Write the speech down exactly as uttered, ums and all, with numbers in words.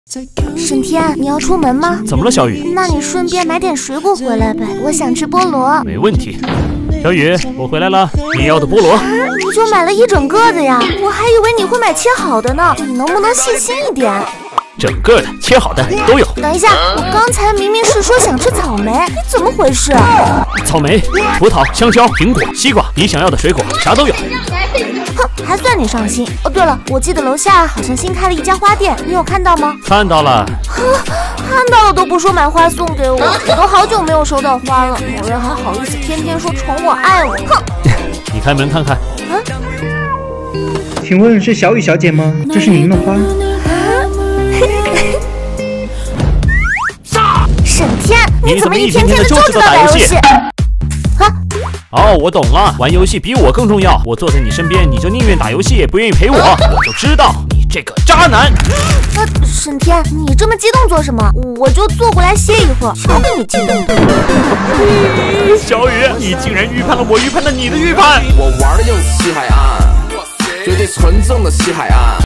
沈天，你要出门吗？ 怎么了，小雨？ 那你顺便买点水果回来呗，我想吃菠萝。 没问题。小雨，我回来了，你要的菠萝。 你就买了一整个的呀？我还以为你会买切好的呢，你能不能细心一点？ 整个的、切好的都有。 等一下，我刚才明明是说想吃草莓，你怎么回事？ 草莓、葡萄、香蕉、苹果、西瓜，你想要的水果啥都有。 哼，还算你上心。哦，对了，我记得楼下好像新开了一家花店，你有看到吗？ 看到了。 呵，看到了都不说买花送给我，我都好久没有收到花了。某人还好意思天天说宠我爱我，哼！ 你开门看看。 啊？ 请问是小雨小姐吗？这是您的花。 沈天，你怎么一天天的就知道打游戏？ 啊？ 哦，我懂了，玩游戏比我更重要。我坐在你身边，你就宁愿打游戏，不愿意陪我，我就知道你这个渣男。 啊，沈天，你这么激动做什么？我就坐过来歇一会儿，瞧给你激动的。 小雨，你竟然预判了我预判的你的预判。 我玩的就是西海岸，绝对纯正的西海岸。